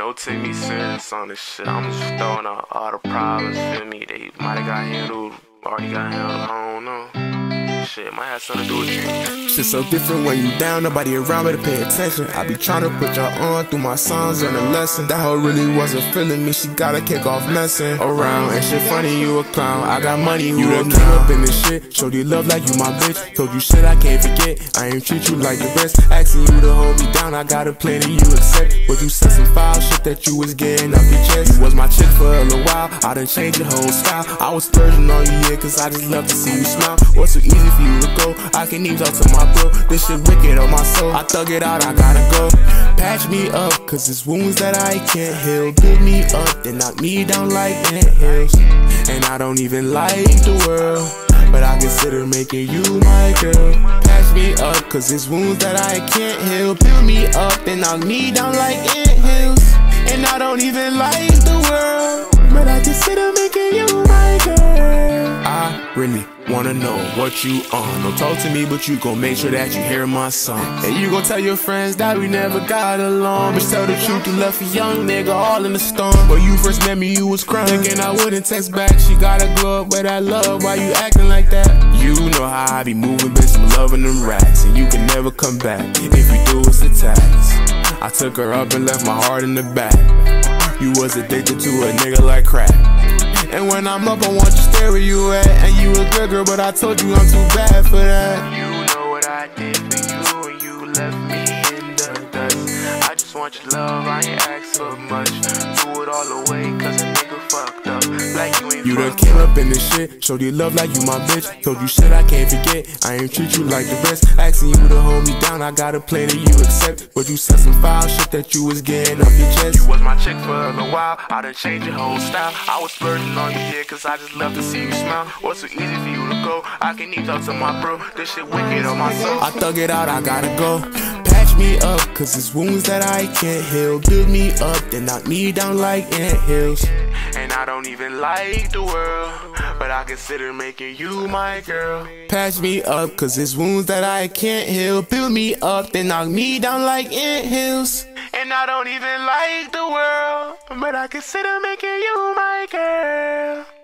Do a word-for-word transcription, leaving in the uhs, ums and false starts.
no take me serious on this shit. I'm just throwing out all the problems, feel me? They might have got handled, already got handled, I don't know. Shit, might have something to do with you. Shit so different when you down, nobody around me to pay attention. I be trying to put y'all on through my songs and a lesson. That hoe really wasn't feeling me, she gotta kick off messing around. And shit funny, you a clown, I got money, you done came up in this shit. Showed you love like you my bitch, told you shit I can't forget. I ain't treat you like the best, asking you to hold me down. I got a plan and you accept. But you said some foul shit that you was getting off your chest. You was my chick for a little while, I done changed your whole style. I was splurging on you, yeah, cause I just love to see you smile. What's so easy for you to go? I can even talk to my bro, this shit wicked on my soul. I thug it out, I gotta go. Patch me up, cause it's wounds that I can't heal. Build me up, then knock me down like anthills. And I don't even like the world, but I consider making you my girl. Patch me up, cause it's wounds that I can't heal. Build me up, then knock me down like anthills. And I don't even like the world, but I consider making you my girl. I really wanna know what you on. Don't talk to me, but you gon' make sure that you hear my song. And you gon' tell your friends that we never got along. But tell the truth, you left a young nigga all in the storm. When you first met me, you was crying, thinking I wouldn't text back. She gotta glow up with that love, why you acting like that? You know how I be moving, bitch, I'm loving them racks. And you can never come back, if you do it's a tax. I took her up and left my heart in the back. You was addicted to a nigga like crack. And when I'm up, I want you to stay where you at. And you a good girl, but I told you I'm too bad for that. You know what I did for you when you left me in the dust. I just want your love, I ain't ask for much. Do it all the way, cause a nigga fucked up. Like you ain't You done came up in this shit, showed you love like you my bitch. Told you shit I can't forget, I ain't treat you like the best. Asking you to hold me down, I got a plan that you accept. But you said some foul shit that you was getting off your chest. You was my chick for a little while, I done changed your whole style. I was splurging on you, yeah, cause I just love to see you smile. What's so easy for you to go? I can even talk to my bro, this shit wicked on my soul. I thug it out, I gotta go. Patch me up, cause it's wounds that I can't heal. Build me up, then knock me down like anthills. And I don't even like the world, but I consider making you my girl. Patch me up, cause it's wounds that I can't heal. Build me up, then knock me down like anthills. And I don't even like the world, but I consider making you my girl.